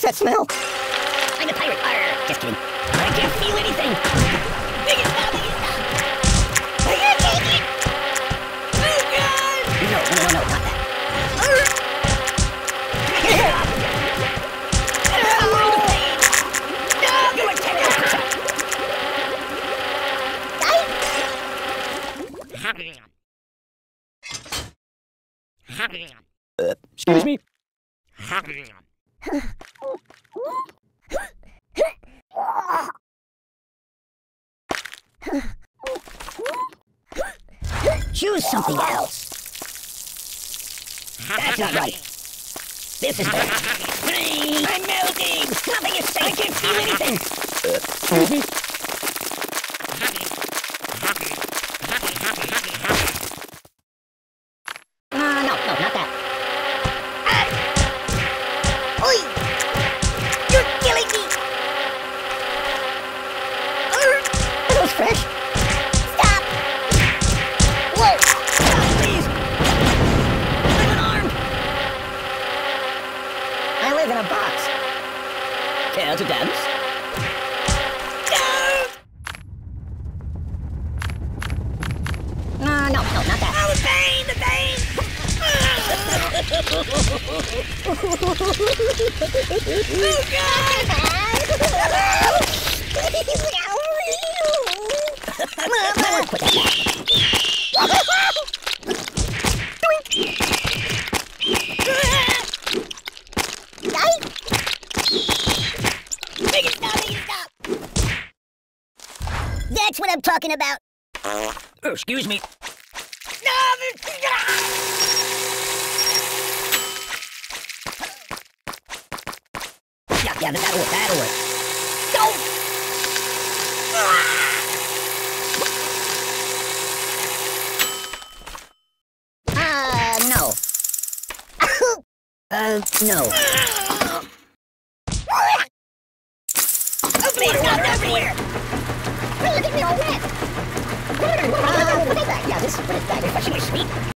What's that smell? I'm a pirate. Arr, just kidding. I can't feel anything. Make it stop, make it stop. I can't take it. Oh, God. No, not that. Excuse me? Choose something else. That's not right. This is right. I'm melting. Nothing is safe. I can't feel anything. Excuse me? No, not that. Oi! You're killing me! Are those fresh? Stop! Whoa! Stop, please! I'm unarmed! I live in a box. Care to dance? No, not that. Oh, the pain! The pain! Oh, God! Mama! Put that Make it stop! Make it stop! That's what I'm talking about. Oh, excuse me. Yeah, that'll work. No. No. Oh, please, not everywhere! Look at me all wet! Put it back. Yeah, put it back. Refreshingly sweet.